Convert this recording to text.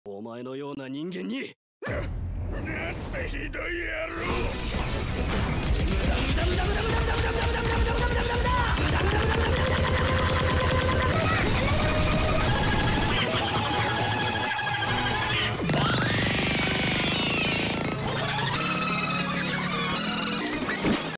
お前のような人間に。 なんてひどい野郎。